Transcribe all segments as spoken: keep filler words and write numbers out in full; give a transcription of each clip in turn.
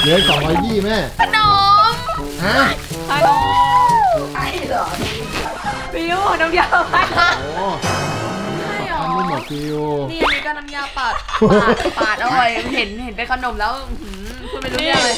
เหลือสองร้อยยี่แม่ขนมฮะขนมไอ้เหรอฟิวน้ำยาปัดโอ้ใช่หรอไม่หมดฟิวนี่อันนี้ก็น้ำยาปัดปาดปาดอร่อยเห็นเห็นเป็นขนมแล้วพูดไม่รู้เรื่องเลย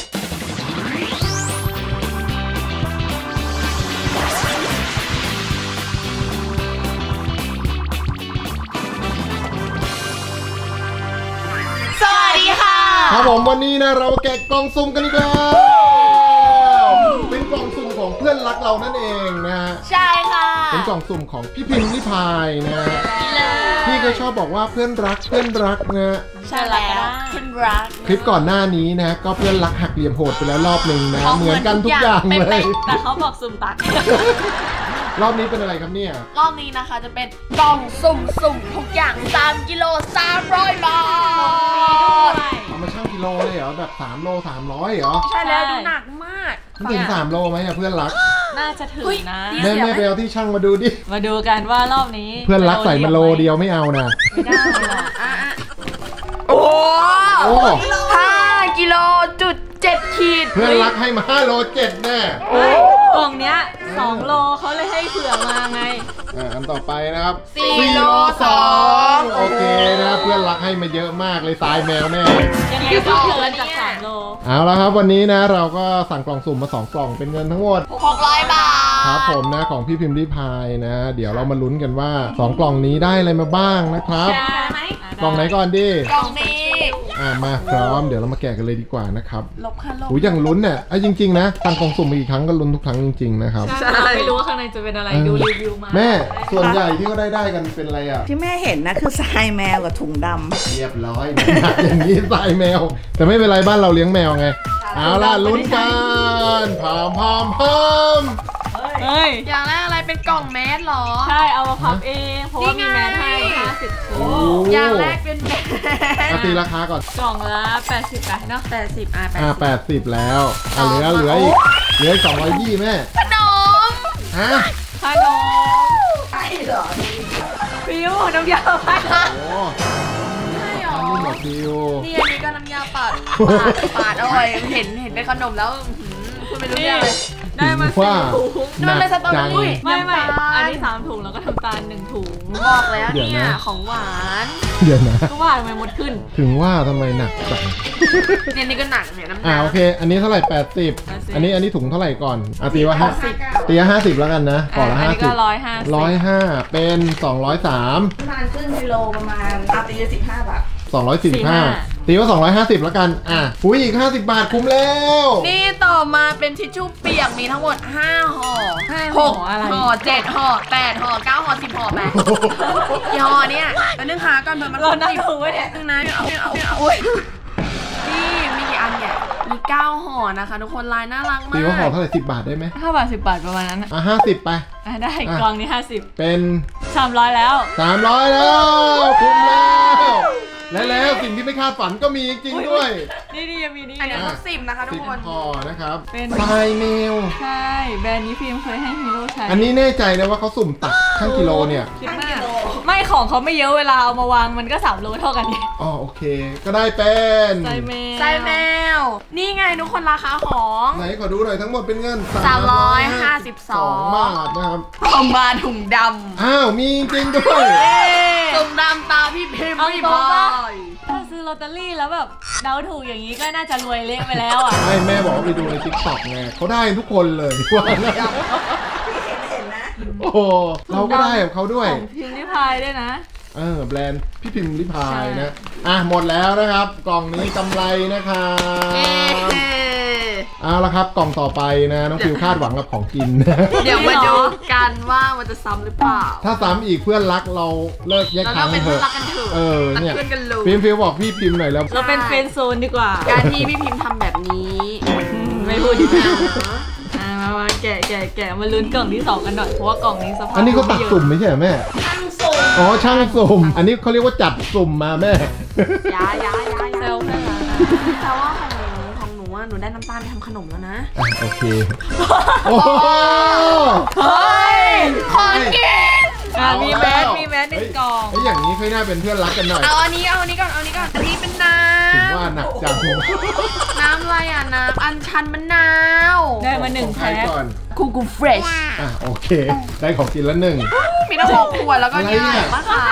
ครับผมวันนี้นะเราแกะกล่องสุ่มกันอีกแล้วเป็นกล่องสุ่มของเพื่อนรักเรานั่นเองนะฮะใช่ค่ะเป็นกล่องสุ่มของพี่พิมพ์นิพายนะพี่ก็ชอบบอกว่าเพื่อนรักเพื่อนรักนะใช่แล้วเพื่อนรักคลิปก่อนหน้านี้นะก็เพื่อนรักหักเหลี่ยมโหดไปแล้วรอบหนึ่งนะเหมือนกันทุกอย่างเลยแต่เขาบอกสุ่มตัดรอบนี้เป็นอะไรครับเนี่ยรอบนี้นะคะจะเป็นกล่องสุ่มสุ่มทุกอย่างสามกิโลสามร้อยบาทเอามาชั่งกิโลเลยเหรอแบบสามโลสามร้อยเหรอใช่แล้วดูหนักมากถึงสามโลไหมอะเพื่อนรักน่าจะถึงนะแม่แม่ไปเอาที่ชั่งมาดูดิมาดูกันว่ารอบนี้เพื่อนรักใส่มาโลเดียวไม่เอานะไม่ได้หรอกโอ้ห้ากิโลจุดเจ็ดขีดเพื่อนรักให้มาห้าโลเจ็ดแน่กล่องเนี้ยสองโลเขาเลยให้เผื่อมาไงอ่าอันต่อไปนะครับสี่โลสองโอเคนะเพื่อนรักให้มาเยอะมากเลยตายแมวแน่ยังไงก็เกินจากสามโลเอาละครับวันนี้นะเราก็สั่งกล่องสุ่มมาสองกล่องเป็นเงินทั้งหมดหกร้อยบาทครับผมนะของพี่พิมพ์ริพายนะเดี๋ยวเรามาลุ้นกันว่าสองกล่องนี้ได้อะไรมาบ้างนะครับกล่องไหนก่อนดีกล่องนี้อ่ามาพร้อมเดี๋ยวเรามาแกะกันเลยดีกว่านะครับลบค่ะลบโอ้ยอย่างลุ้นเนี่ยไอ้จริงๆนะสั่งกล่องสุ่มอีกครั้งก็ลุ้นทุกครั้งจริงๆนะครับใช่ไม่รู้ว่าข้างในจะเป็นอะไรดูรีวิวมาแม่ส่วนใหญ่ที่เขาได้ได้กันเป็นอะไรอ่ะที่แม่เห็นนะคือทรายแมวกับถุงดำเรียบร้อยอย่างนี้ทรายแมวแต่ไม่เป็นไรบ้านเราเลี้ยงแมวไงเอาล่ะลุ้นกันพร้อมพร้อมพร้อมเฮ้ยอย่างแรกอะไรเป็นกล่องแมสหรอใช่เอามาพับเองเพราะว่ามีแมสให้ห้าสิบตัวอย่างแรกเป็นแมสตีราคาก่อนกล่องละแปดสิบเนาะแปดสิบอ่ะอ่ะแปดสิบแล้วอ่ะเหลือเหลืออีกเหลือสองร้อยยี่แม่ขนมฮะขนมไอ้เหรอฟิวน้ำยาปัดโอ้ใช่หรอไม่หมดฟิวนี่อันนี้ก็น้ำยาปัดปาดปาดอร่อยเห็นเห็นเป็นขนมแล้วพูดไม่รู้เรื่องเลยได้มาสี่ถุงนั่นเลยสตรอเบอรี่ไม่ไม่อันนี้สามถุงแล้วก็น้ำตาลหนึ่งถุงบอกแล้วเนี่ยของหวานเดี๋ยวนะก็ว่าทำไมมดขึ้นถึงว่าทำไมหนักจังเนี่ยนี่ก็หนักเนี่ยน้ำตาลอ่าโอเคอันนี้เท่าไหร่แปดสิบอันนี้อันนี้ถุงเท่าไหร่ก่อนอ่ะตีว่าห้าตีว่าห้าสิบแล้วกันนะก่อนละห้าสิบร้อยห้าร้อยห้าเป็นสองร้อยสามประมาณครึ่งกิโลประมาณอาตีสิบห้าบาทสองร้อยสี่สิบห้าตีว่าสองร้อยห้าสิบแล้วกันอ่ะอุ้ยอีกห้าสิบบาทคุ้มแล้วนี่ต่อมาเป็นทิชชู่เปียกมีทั้งหมดห้าห่อหกห่อเจ็ดห่อแปดห่อเก้าห่อสิบห่อแปดกี่ห่อเนี่ยแล้วนึกหาก่อนเผื่อมันร้อนนะถูกไว้เนี่ยนึงนะเอาเอาเอาโอ้ยนี่มีกี่อันเนี่ยมีเก้าห่อนะคะทุกคนลายน่ารักมากตีว่าห่อเท่าไหร่สิบบาทได้ไหมห้าบาทสิบบาทประมาณนั้นอ่ะห้าสิบไปได้กล่องนี้ห้าสิบเป็นสามร้อยแล้วสามร้อยแล้วคุ้มแล้วและแล้วสิ่งที่ไม่คาดฝันก็มีจริงด้วยนี่นี่ยังมีนี่อันนี้ครบสิบนะคะทุกคนพอนะครับเป็นทรายแมวใช่แบรนด์นี้ฟิล์มเคยให้ฮีโร่ใช้อันนี้แน่ใจนะว่าเขาสุ่มตักชั่งกิโลเนี่ยคิดมากไม่ของเขาไม่เยอะเวลาเอามาวางมันก็สามโลเท่ากันนี่อ๋อโอเคก็ได้เป็นทรายแมวทรายแมวนี่ไงทุกคนราคาของไหนขอดูหน่อยทั้งหมดเป็นเงินสามร้อยห้าสิบสองบาทนะครับเอามาถุงดำอ้าวมีจริงด้วยถุงดำตาพี่พิมพ์ไม่พอถ้าซื้อลอตเตอรี่แล้วแบบเดาถูกอย่างนี้ก็น่าจะรวยเละไปแล้วอ่ะไม่แม่บอกไปดูในติ๊กต็อกไงเขาได้ทุกคนเลยว่านะโอ้เราก็ได้กับเขาด้วยพิมพ์ริพายด้วยนะเออแบรนด์พี่พิมพ์ริพายนะอ่ะหมดแล้วนะครับกล่องนี้กำไรนะครับเอาละครับกล่องต่อไปนะน้องฟิวคาดหวังกับของกินเดี๋ยวมาดูกันว่ามันจะซ้ำหรือเปล่าถ้าซ้ำอีกเพื่อนรักเราเลิกแยกทางกันเถอะเออเนี่ยฟิล์มฟิลบอกพี่พิมพ์หน่อยแล้วเราเป็นเฟรนด์โซนดีกว่าการที่พี่พิมพ์ทำแบบนี้ไม่พูดดีกว่ามามาแกะแกะแกะมาลุ้นกล่องที่สองกันหน่อยเพราะว่ากล่องนี้สภาพอันนี้เขาตัดสุ่มไม่ใช่แม่ช่างสุ่มอ๋อช่างสุ่มอันนี้เขาเรียกว่าจัดสุ่มมาแม่ย้ายย้ายย้ายเซลแม่แต่ว่าของหนูของหนูอ่ะหนูได้น้ำตาลไปทำขนมแล้วนะโอเคโอ้เฮ้ยของกินมีแมสมีแมสในกล่องไอ้อย่างนี้ค่อยน่าเป็นเพื่อนรักกันหน่อยเอาอันนี้เอาอันนี้ก่อนเอาอันนี้ก่อนอันนี้เป็นน้ำถึงว่าหนักจังน้ำอะไรอ่ะน้ำอัญชันมะนาวได้มาหนึ่งของใครแพ็คก่อนคูกูเฟรชอ่ะโอเค ได้ของกินแล้วหนึ่งมีทั้งหกขวดแล้วก็อะไรยาเนี่ยมะขาม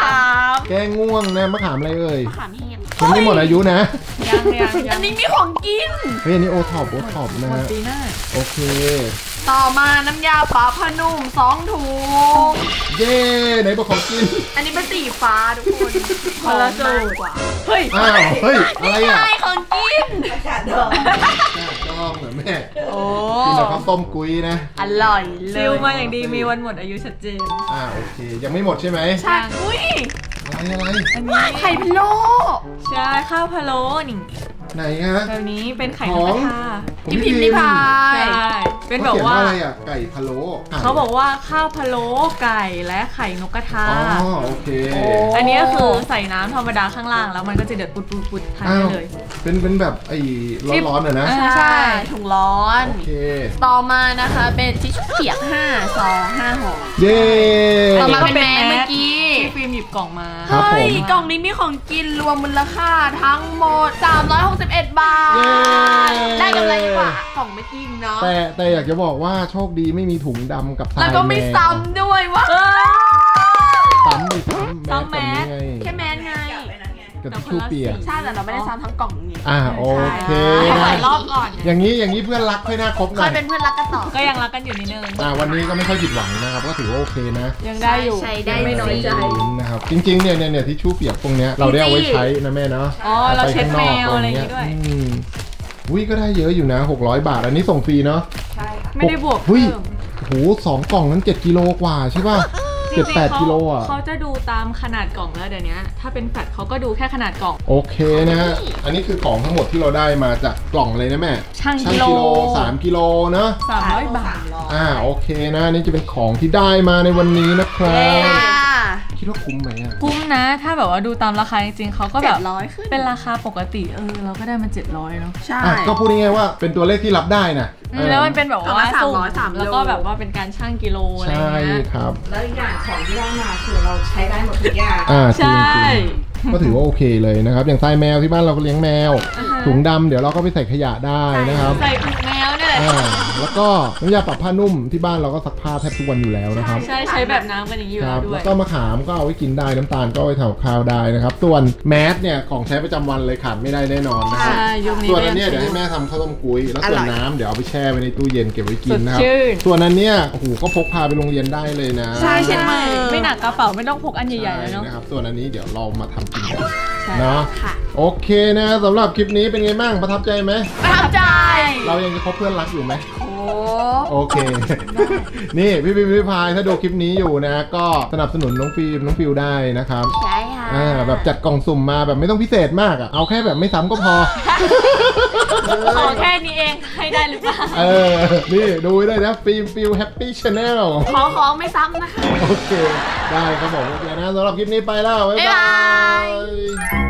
แก้ง่วงนะมะขามอะไรเอ่ยมะขามแห้งยังไม่หมดอายุนะยังยังยัอังนนี้มีของกินเฮ้ยอันนี้โอท็อปโอท็อปนะหมดฮะปีหน้าโอเคต่อมาน้ำยาปลาพนุ่มสองถุงเย้ไหนบอกของกินอันนี้เป็นสีฟ้าทุกคนคนละสูตรกว่าเฮ้ยอ้าว เฮ้ย อะไรอ่ะใช่ของกินอากาศดองดองเหรอแม่โอ้กินกับข้าวต้มกุ้ยนะอร่อยเลยซิลมาอย่างดีมีวันหมดอายุชัดเจนอ่าโอเค ยังไม่หมดใช่ไหมใช่อุ้ยอะไรอะไรอันนี้ไข่พะโล้ใช่ข้าวพะโล้นี่ไหนฮะแบบนี้เป็นไข่ขนอก งกระทาของพี่พิมพ์นิพาใช่ยเป็นเขาแบบเขียนว่าว่าอะไรอ่ะ ไก่พะโล้ไเขาบอกว่าข้าวพะโล้ไก่และไข่นกกระทาอ๋อโอเคอันนี้ก็คือใส่น้ำธรรมดาข้างล่างแล้วมันก็จะเดือดปุดปุดปุดทานอ้าได้วเลยเป็นเป็นแบบไอ้ร้อนๆอ่ะนะอ่าใช่ถุงร้อนโอเคต่อมานะคะเป็นทิชชู่เปียกห้าซองห้าห่อเย้ต่อมาเป็นแมสเมื่อกี้ที่ฟิล์มหยิบกล่องมาครับผมเฮ้ยกล่องนี้มีของกินรวมมูลค่าทั้งหมดสามร้อยหกสิบเอ็ดบาทเย้ได้กำไรกว่ากล่องไม่กินเนาะแต่แต่อยากจะบอกว่าโชคดีไม่มีถุงดำกับทรายแล้วก็ไม่แมวซ้ำด้วยวะซ้ำไม่ซ้ำซ้ำแมสแบบนี้ไงแค่แมสไงกับทิชชู่เปียกใช่แต่เราไม่ได้ซ้ำทั้งกล่องนี่อ่าโอเคให้นะหลายรอบก่อนอย่างนี้อย่างนี้เพื่อนรักค่อยน่าคบหเคน่อย ยเป็นเพื่อนรักกันต่อก็ยังรักกันอยู่นิดนึงอ่าวันนี้ก็ไม่ค่อยผิดหวังนะครับก็ถือว่าโอเคนะยังได้อยู่ใช้ได้ไม่น้อยใจนะครับจริงๆเนี่ยเนี่ยเนี่ยทิชชู่เปียกตรงเนี้ยเราได้เอาไว้ใช้นะแม่เนาะอ๋อเราเช็ดแมวอะไรอย่างงี้งี้ด้วยมอุ้ยก็ได้เยอะอยู่นะหกร้อยบาทอันนี้ส่งฟรีเนาะใช่ค่ะไม่ได้บวกเฮ้ยเพิ่มโอ้โหสองกล่องนั้นเจ็ดกิโลกว่าใช่ป่ะจริเจ็ดงๆแปดเขากิโลอ่ะเขาจะดูตามขนาดกล่องแล้วเดี๋ยวนี้ถ้าเป็นแฟลตเขาก็ดูแค่ขนาดกล่องโอเคนะฮะอันนี้คือของทั้งหมดที่เราได้มาจากกล่องเลยนะแม่ช่างชั่งกิโลสามกิโลเนาะสามร้อยบาทอ่าโอเคนะนี่จะเป็นของที่ได้มาในวันนี้นะครับค่ะคิดว่าคุ้มไหมอ่ะคุ้มนะ ถ้าแบบว่าดูตามราคาจริงๆเขาก็แบเจ็บดร้อยขึ้นเป็นราคาปกติเออเราก็ได้มาเจ็ดร้อยเนาะใช่อ่ะก็พูดง่ายๆว่าเป็นตัวเลขที่รับได้นะอืมแล้วมันเป็นแบบกล่องว่าละสุ่มสามร้อยสามโลแล้วก็แบบว่าเป็นการชั่งกิโลอะไรใช่เงี้ยครับแล้วอีกอย่างของที่ได้มาคือเราใช้ได้หมดทุกอย่างอ่าจริใช่งจริงก็ถือว่าโอเคเลยนะครับ อย่างทรายแมวที่บ้านเราก็เลี้ยงแมวอ่าฮะถุงดำเดี๋ยวเราก็ไปใส่ขยะได้นะครับใส่อึแมวเนี่ยแหละอ่าแล้วก็น้ำยาปรับผ้านุ่มที่บ้านเราก็ซักผ้าแทบทุกวันอยู่แล้วนะครับใช่ใช้แบบน้ำกันอย่างนี้อยู่คแล้รัวบด้วแล้ยวก็มะขามก็เอาไว้กินได้น้ำตาลก็เอาไว้ทำกับข้าวได้นะครับ ส่วนแมสเนี่ยของใช้ประจำวันเลยขาดไม่ได้แน่นอนนะครับใช่ยุคนี้ส่วนก็อันยังเนี้ยเดี๋ยวให้แม่ทำข้าวต้มกุ้ยแล้วส่วนน้ำเดี๋ยวเอาไปแช่ไว้ในตู้เย็นเก็บไว้กินนะครับสดชื่นส่วนอันเนี้ยโอ้โหก็พกพาไปโรงเรียนได้เลยนะใช่เช็ดมือไม่หนักกระเป๋าไม่ต้องพกอันใหญ่ๆเลยเนาะนะครับส่วนอันนี้เดี๋ยวเรามาทำกินกันใช่เนาะค่ะโอเคนะสำหรับคลิปนี้เป็นไงบ้างประทับใจไหมประทับใจเรายังจะคบเพื่อนรักอยู่ไหมโอ้โอเค นี่พี่พี่พี่พายถ้าดูคลิปนี้อยู่นะ ก็สนับสนุนน้องฟิล์มน้องฟิวได้นะครับใช่ค่ะอ่าแบบจัดกล่องสุ่มมาแบบไม่ต้องพิเศษมากอ่ะเอาแค่แบบไม่ซ้ำก็พอขอแค่นี้เองให้ได้หรือเปล่าเออ นี่ดูไว้ด้วยนะฟิล์มฟิวแฮปปี้ชาแนลขอของไม่ซ้ำนะคะโอเค ได้ครับผมโอเคนะสำหรับคลิปนี้ไปแล้ว บ๊ายบ๊ายบาบายย